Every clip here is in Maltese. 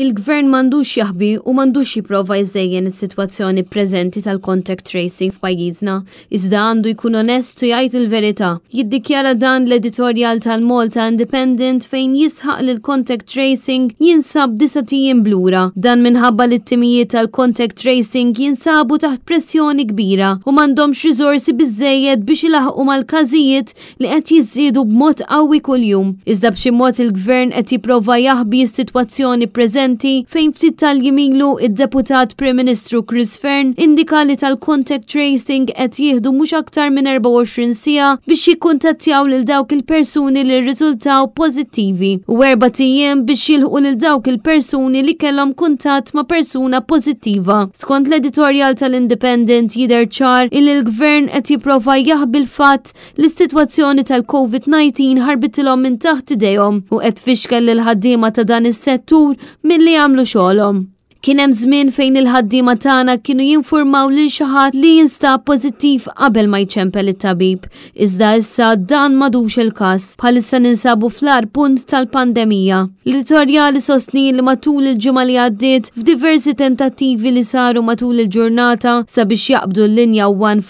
Il-gvern m'għandux jaħbi u m'għandux jipprova jżejjen is-sitwazzjoni preżenti tal-contact tracing f'pajjiżna, iżda għandu jkun onest u jgħid il-verità. Jiddikjara dan l-editorjal tal-Malta Independent fejn jisħaq li l-contact tracing jinsab 9 ijiem blura. Dan minħabba li t-timijiet tal-contact tracing jinsabu taħt pressjoni kbira u m'għandhomx riżorsi biżżejjed biex ilaħqu mal-każijiet li qed jiżdiedu b'mod qawwi kuljum. Iżda b'xi mod il-gvern qed jipprova jaħbi s-sitwazzjoni preżenti fejn ftit tal-jimilu id-deputat Prim Ministru Chris Fern indika li tal-contact tracing qed jieħdu mhux aktar minn 24 siegħa biex jikkuntattjaw lil dawk il-persuni li rriżultaw pożittivi u 4 ijiem biex jilħqu lil dawk il-persuni li kellhom kuntatt ma' persuna pożittiva. Skont l-editorjal tal-Independent jidher ċar il l-gvern qed jipprova jaħbi l-fatt li s-sitwazzjoni tal-COVID-19 ħarbitilhom minn taħt idejhom u qed tfixkel lil ħaddiema ta' dan is-settur milli jagħmlu xogħolhom. Kien hemm żmien fejn il-ħaddiema tagħna kienu jinfurmaw lil xi ħadd li jinstab pożittiv qabel ma jċempel it-tabib. Iżda issa dan m'għadux il-każ bħalissa ninsabu fl-agħar punt tal-pandemija. L-editorjali sostni li matul il-ġimgħa li għaddiet f'diversi tentattivi li saru matul il-ġurnata sabiex jaqbdu l-linja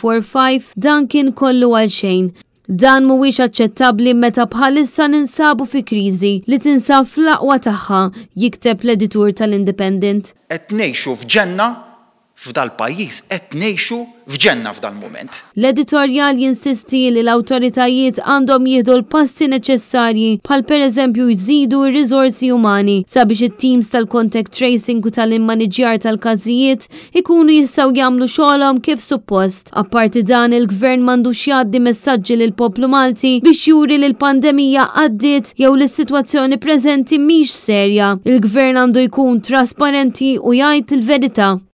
145 dan kien kollu għal xejn. Dan mhuwiex aċċettabbli meta bħalissa ninsabu fi kriżi li tinsab fl-aqwa tagħha, jikteb l-editur tal-Independent. Qed ngħixu f'ġenna f'dal-pajjiż qed ngħixu f'ġenna f'dal-mument. L-editorjal jinsisti li l-awtoritajiet għandhom jieħdu l-passi neċessarji bħal pereżempju jżidu r-riżorsi umani sabiex it-teams tal-contact tracing u tal-immaniġjar tal-każijiet ikunu jistgħu jagħmlu xogħolhom kif suppost. Apparti dan il-gvern m'għandux jgħaddi messaġġi lil poplu Malti biex juri li l-pandemija għaddiet jew li s-sitwazzjoni preżenti mhix serja. Il-gvern għandu jkun trasparenti u jgħid il-verità.